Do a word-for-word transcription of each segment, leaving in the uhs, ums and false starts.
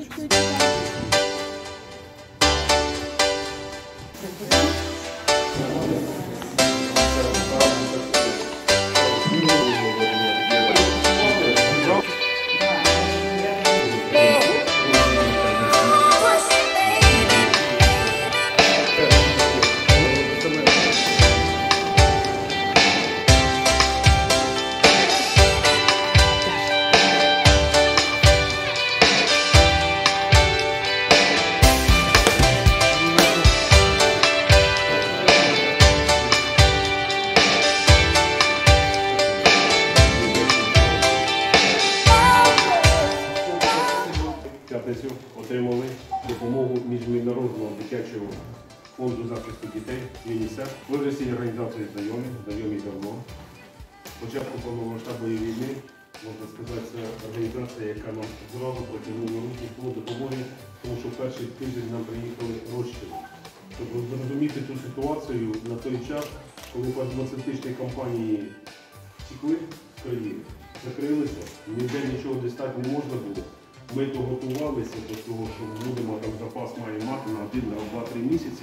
Отримали допомогу Міжнародного дитячого фонду захисту дітей ЮНІСЕФ. Ми вже всі організації знайомі, знайомі давно. Початку повномасштабної війни, можна сказати, це організація, яка нам зразу протягнула руки по допомоги, тому що в перший тиждень нам приїхали розчини. Щоб зрозуміти цю ситуацію на той час, коли фармацевтичні компанії втекли з країни, закрилися, ніде нічого дістати не можна було. Ми то готувалися до того, що будемо там запас має мати на один, на два-три місяці.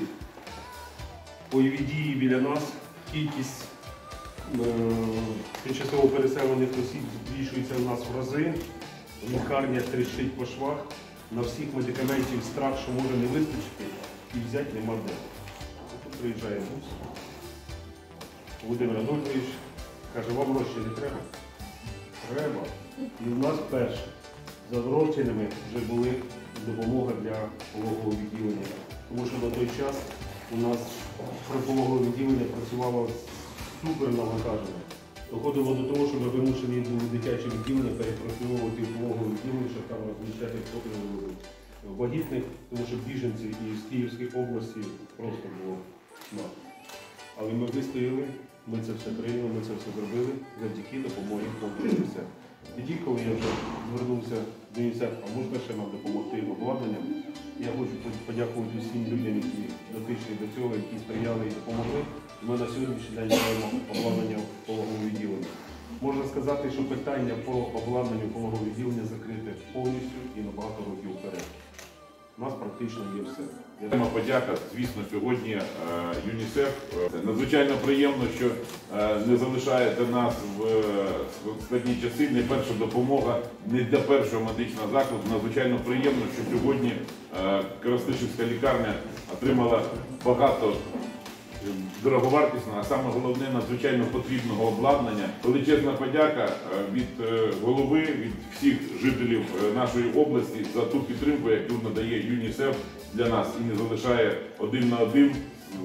Бойові дії біля нас, кількість е тимчасово переселених осіб збільшується у нас в рази, лікарня тріщить по швах, на всіх медикаментів страх, що може не вистачити, і взяти нема де. Тут приїжджає бус. Володимир Адольфович каже, вам гроші не треба? Треба. І в нас перше. За розчинами вже були допомога для пологового відділення. Тому що на той час у нас пологове відділення працювало супер навантажено. Доходило до того, що ми вимушені були дитяче відділення перепрацьовувати в пологове відділення, щоб там розміщати вагітних, тому що біженців із Київської області просто було мало. Але ми вистояли, ми це все прийняли, ми це все зробили завдяки допомоги фонду ЮНІСЕФ. Тоді, коли я вже звернувся до ЮНІСЕФ, а можна ще нам допомогти обладнанням, я хочу подякувати всім людям, які дотичні до цього, які сприяли і допомогли. Ми на сьогоднішній день маємо обладнання в пологовому відділенні. Можна сказати, що питання по обладнанню пологового відділення закрите повністю і на багато років вперед. У нас практично є все. Тема подяка, звісно, сьогодні ЮНІСЕФ. Надзвичайно приємно, що не залишаєте нас в складні часи, не перша допомога, не для першого медичного закладу. Надзвичайно приємно, що сьогодні Коростишівська лікарня отримала багато дороговартісного, а саме головне, надзвичайно потрібного обладнання. Величезна подяка від голови, від всіх жителів нашої області за ту підтримку, яку надає ЮНІСЕФ для нас і не залишає один на один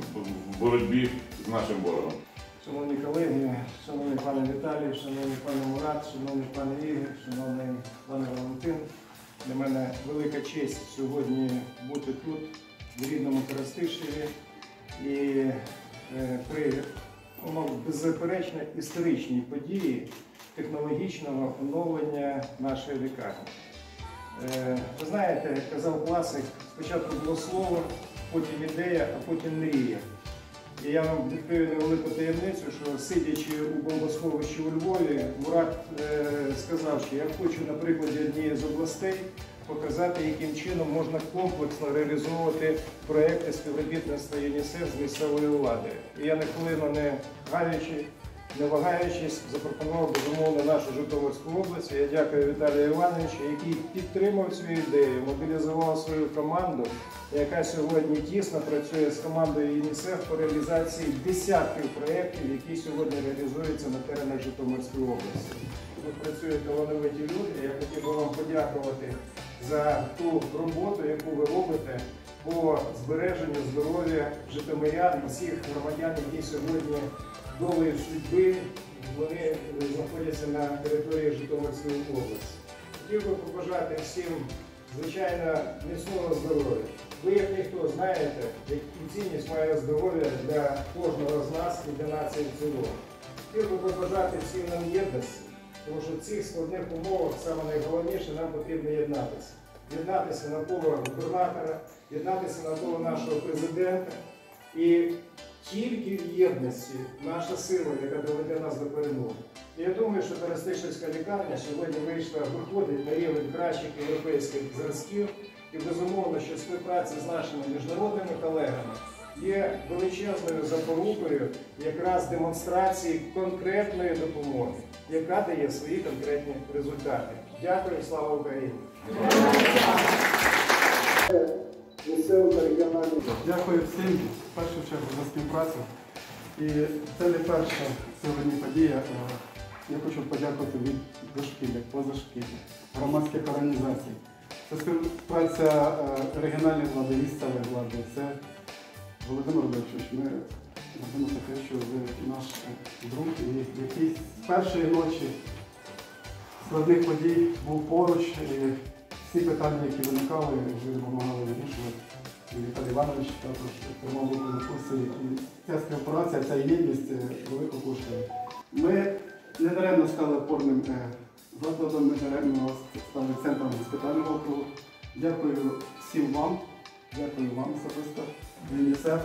в боротьбі з нашим ворогом. Шановні колеги, шановний пане Віталій, шановний пане Мурат, шановний пане Ігор, шановний пане Валентин, для мене велика честь сьогодні бути тут, в рідному Коростишеві. І е, при ну, беззаперечно історичній події технологічного оновлення нашої лікарні. Е, ви знаєте, як казав класик, спочатку було слово, потім ідея, а потім мрія. І я вам відкрию невелику таємницю, що сидячи у бомбосховищі у Львові, Мурат е, сказав, що я хочу на прикладі однієї з областей показати, яким чином можна комплексно реалізовувати проекти співробітництва ЮНІСЕФ з місцевою владою. І я не хвилину не гаючи, не вагаючись, запропонував безумовно нашу Житомирську область. Я дякую Віталію Івановичу, який підтримав цю ідею, мобілізував свою команду, яка сьогодні тісно працює з командою ЮНІСЕФ по реалізації десятків проєктів, які сьогодні реалізуються на теренах Житомирської області. Тут працюють талановиті люди. Я хотів би вам подякувати за ту роботу, яку ви робите по збереженню здоров'я житомирян і всіх громадян, які сьогодні долею судьби вони знаходяться на території Житомирської області. Хотів би побажати всім, звичайно, міцного здоров'я. Ви, як ніхто, знаєте, яку цінність має здоров'я для кожного з нас і для нації в цілому. Хотів би побажати всім нам єдності, тому що в цих складних умовах саме найголовніше нам потрібно єднатися. Єднатися навколо губернатора, єднатися навколо нашого президента. І тільки в єдності наша сила, яка доведе нас до перемоги. І я думаю, що Берестишівська лікарня сьогодні вийшла, виходить на рівень кращих європейських зразків. І безумовно, що співпраця з нашими міжнародними колегами є величезною запорукою якраз демонстрації конкретної допомоги, яка дає свої конкретні результати. Дякую, слава Україні! Дякую всім, в першу чергу, за співпрацю. І це не перша сьогодні подія. Я хочу подякувати від дошкілля, позашкілля, громадських організацій. Це співпраця регіональної влади, місцевої влади. Це Володимир Олексійович, ми гордимося те, що ви наш друг, і який з першої ночі складних подій був поруч. І всі питання, які виникали, ви допомагали вирішувати. І Віталій Іванович також тримав руку на курсі. І ця співпраця, ця єдність велико коштує. Ми не даремно стали опорним закладом, не даремно стали центром госпітального округу. Дякую всім вам, дякую вам особисто, ЮНІСЕФ.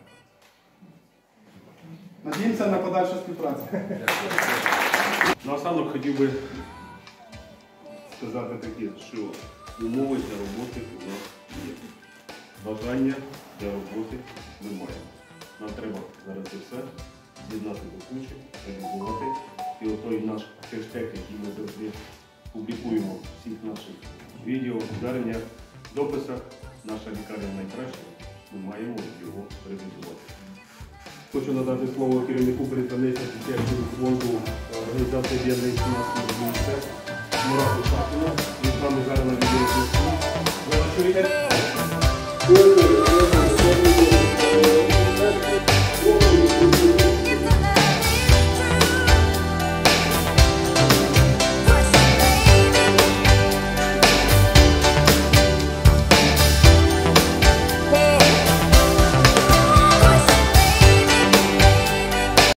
Надіємося на подальшу співпрацю. Наостанок хотів би сказати таке, що умови для роботи у нас є. Бажання для роботи ми маємо. Нам треба зараз це все з'єднати до кучі, реалізувати. І отой наш хештег, який ми завжди публікуємо в всіх наших відео, зверненнях, дописах, наша лікарня найкраща, ми маємо його реалізувати. Хочу надати слово керівнику представництва Печерського фонду організації об'єднаних фінансових ЮНІСЕФ Мурату Шахіну. Він з нами зараз на відеозв'язку. Ви нас чуєте?